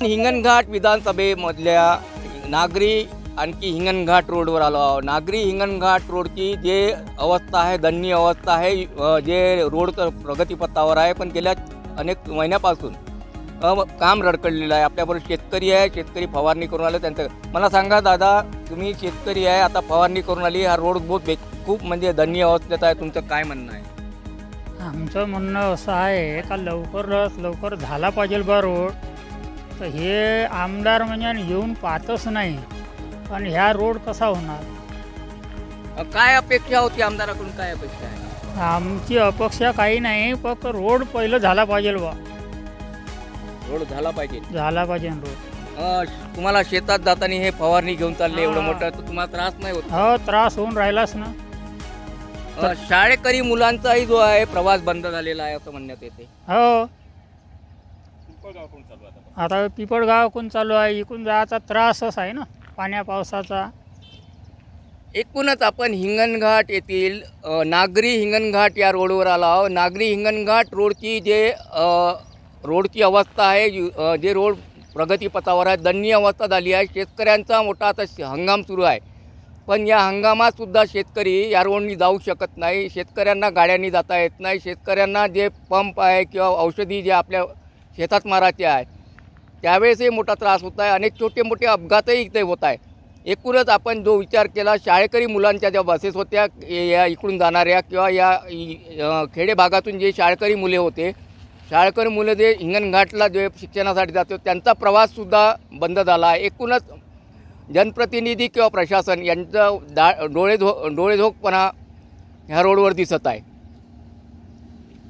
हिंगणघाट विधानसभेमधल्या नागरी आणखी हिंगणघाट रोडवर आलो आहोत। नागरी हिंगणघाट रोडची जे अवस्था आहे दयनीय अवस्था आहे। जे रोड तर प्रगतीपथावर आहे पण गेल्या अनेक महिन्यापासून काम रडकडलेलं आहे। आपल्याबरोबर शेतकरी आहे, शेतकरी फवारणी करून आले। त्यांचं मला सांगा दादा, तुम्ही शेतकरी आहे, आता फवारणी करून आली, हा रोड खूप म्हणजे दयनीय अवस्थेत आहे, तुमचं काय म्हणणं आहे? आमचं म्हणणं असं आहे का लवकरात लवकर झाला पाहिजे बा रोड। तर हे आमदार म्हणजे येऊन पाहतच नाही, पण ह्या रोड कसा होणार? काय अपेक्षा होती आमदाराकडून, काय अपेक्षा आहे? आमची अपेक्षा काही नाही, फक्त रोड पहिलं झाला पाहिजे बा। रोड झाला पाहिजे रोड। तुम्हाला शेतात जाताना हे फवारणी घेऊन चालले एवढं मोठं, तर तुम्हाला त्रास नाही होत? हो, त्रास होऊन राहिलाच ना। शाळेकरी मुलांचाही जो आहे प्रवास बंद झालेला आहे असं म्हणण्यात येते। हो, आता पिपळगाव कोण चालू आहे, इकडून जायचा त्रासच आहे ना पाण्या पावसाचा। एकूणच आपण हिंगणघाट येथील नागरी हिंगणघाट या रोडवर आलो आहोत। नागरी हिंगणघाट रोडची अवस्था आहे, जे रोड प्रगतीपथावर आहे, दयनीय अवस्था झाली आहे। शेतकऱ्यांचा मोठा आता हंगाम सुरू आहे, पण या हंगामातसुद्धा शेतकरी या रोडनी जाऊ शकत नाही। शेतकऱ्यांना गाड्यांनी जाता येत नाही। शेतकऱ्यांना जे पंप आहे किंवा औषधी जे आपल्या शेतात मारायचे आहे त्यावेळेसही मोठा त्रास होत आहे। अनेक छोटे मोठे अपघातही इथे होत आहे। एकूणच आपण जो विचार केला, शाळेकरी मुलांच्या ज्या बसेस होत्या या इकडून जाणाऱ्या किंवा या खेडे भागातून जे शाळेकरी मुले होते, शाळेकरी मुलं जे हिंगणघाटला जे शिक्षणासाठी जाते त्यांचा प्रवाससुद्धा बंद झाला आहे। एकूणच जनप्रतिनिधी किंवा प्रशासन यांचं डोळेझोकपणा ह्या रोडवर दिसत आहे।